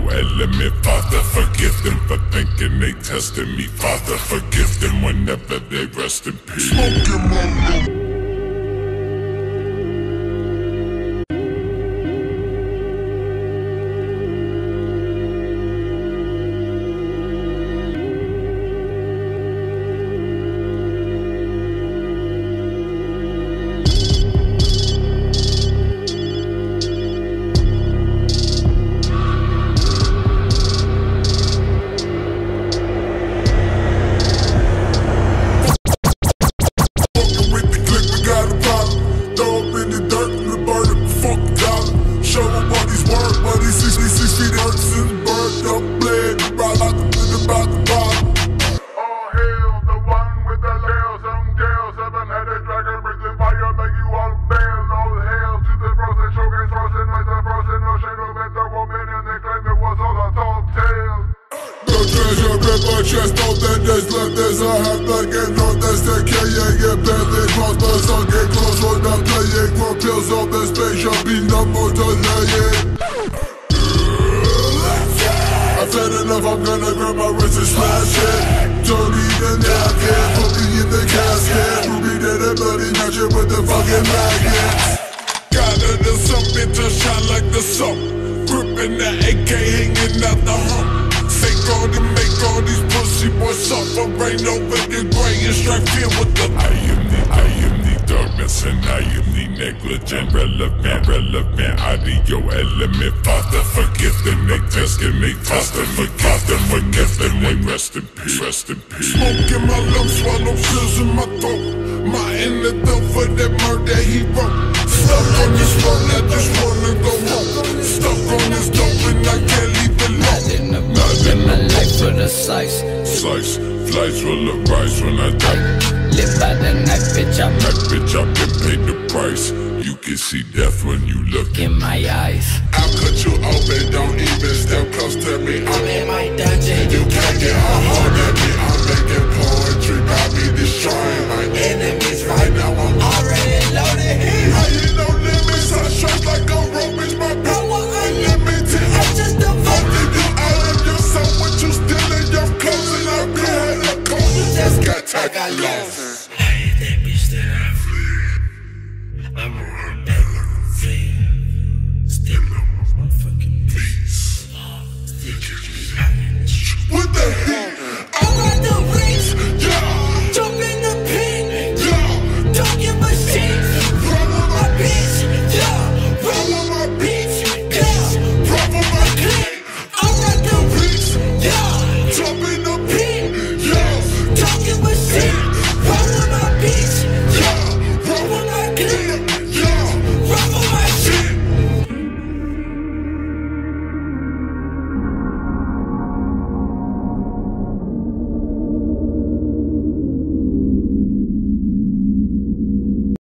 your element. Father, forgive them for thinking they testing me. Father, forgive them whenever they rest in peace. Smoking my chest, all that there's left, there's a half black and north, that's that K.A. Badly cross, but some get close, we're not playing. Grow pills off that space, I'll be no more delaying. I've had enough, I'm gonna grab my wrist and smash it. Don't need a napkin, put me in the casket. Ruby dead and bloody, match it with the fucking maggots. Gotta do something to shine like the sun. Gripping the AK, hanging out the hump. Fake all to make all these pussy boys suffer. Rain over the gray and strike fear with the I am the darkness and I am the negligent. Relevant, out of your element. Father, forgive them, they testing me. Father, forgive them, they rest in peace. Smoke in my lungs, swallow pills in my throat. My antidote for that murder he wrote. Stuck on this road, I just wanna go home. Stuck on this dope and I can't leave it alone. In my life for the slice, flights will arise when I die. Live by the night, bitch, I've been paid the price. You can see death when you look in my eyes. I'll cut you open, don't